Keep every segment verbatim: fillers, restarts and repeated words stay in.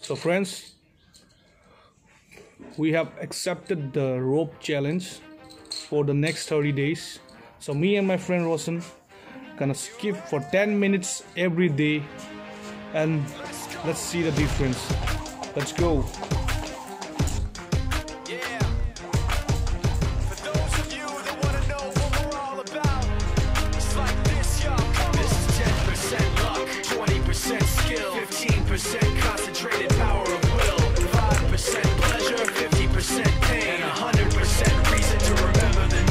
So friends, we have accepted the rope challenge for the next thirty days. So me and my friend Roshan gonna skip for ten minutes every day, and let's see the difference. Let's go. fifteen percent concentrated power of will, five percent pleasure, fifty percent pain, and one hundred percent reason to remember the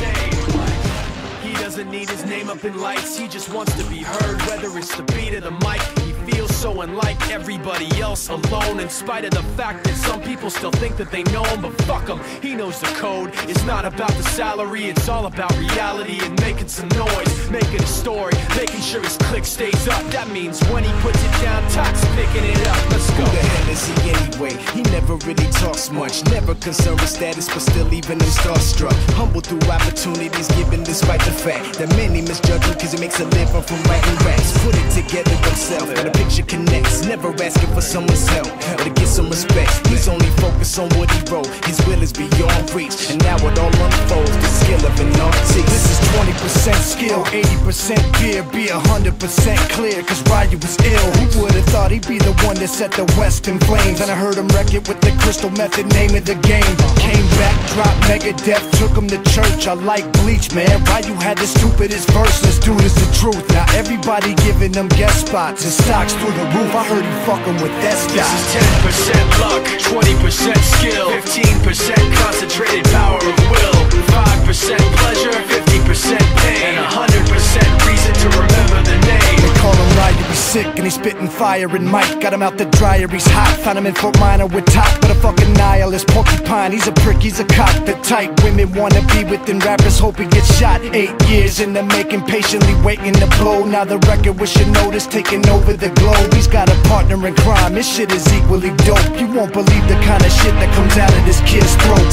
name. He doesn't need his name up in lights, he just wants to be heard, whether it's the beat of the mic. He feels so unlike everybody else, alone, in spite of the fact that some people still think that they know him, but fuck him, he knows the code. It's not about the salary, it's all about reality and making some noise, making a story, making sure his click stays up. That means when he puts it down, Tox picking it up. Let's go. Who the hell is he anyway? He never really talks much, never concerned with status, but still even him starstruck. Humble through opportunities given despite the fact that many misjudge him cause he makes a living from writing raps. Put it together himself, and the picture connects, never asking for someone's help or to get some respect. He's only focused on what he wrote, his will is beyond reach, and now it all unfolds, the skill of an artist. This is twenty percent skill, eighty percent fear, be one hundred percent clear, cause Ryu was ill. Who would've thought he'd be the one that set the West in flames? And I heard him wreck it with the crystal method, name of the game. Came back, dropped Megadeth, took him to church. I like Bleach, man, Ryu had the stupidest verse, let's do this the truth. Now everybody giving them guest spots and stocks through the roof. I heard he fucking with that stock. This is ten percent luck, twenty percent skill, fifteen percent concentrated power of will, five percent pleasure, fifty percent pain, and one hundred percent reason to remember the name. They call him Ryu, he's sick and he's spitting fire and Mike got him out the dryer, he's hot. Found him in Fort Minor with top, but a fucking nihilist porcupine. He's a prick, he's a cock, the type women wanna be within. Rappers hope he gets shot. Eight years in the making, patiently waiting to blow. Now the record with your notice taking over the globe. He's got a partner in crime, this shit is equally dope. You won't believe the kind of shit that comes out of this kid's throat.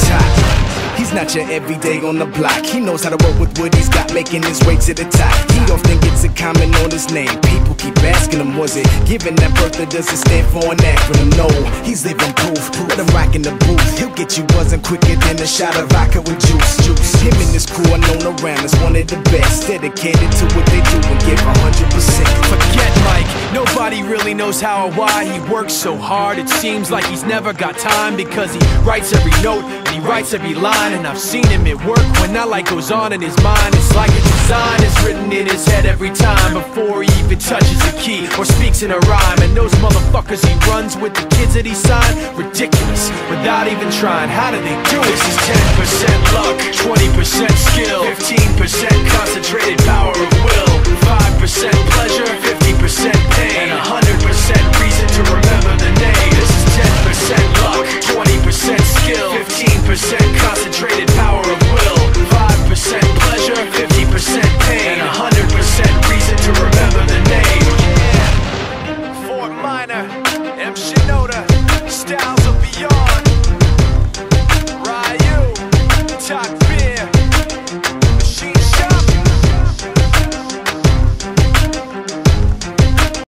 He's not your everyday on the block. He knows how to work with what he's got, making his way to the top. He often gets a comment on his name. People keep asking him, was it given that birth, or does it stand for an acronym? No, he's living proof. Let him rock in the booth. He'll get you buzzing quicker than a shot of vodka with juice. Juice. Him and his crew are known around as one of the best, dedicated to what they do and give one hundred percent. Forget Mike, nobody really knows how or why he works so hard. It seems like he's never got time, because he writes every note and he writes every line. And I've seen him at work when that light goes on in his mind. It's like a design is written in his head every time, before he even touches a key or speaks in a rhyme. And those motherfuckers he runs with, the kids that he signed, ridiculous, without even trying. How do they do it? This is ten percent luck, twenty percent skill, fifteen percent concentrated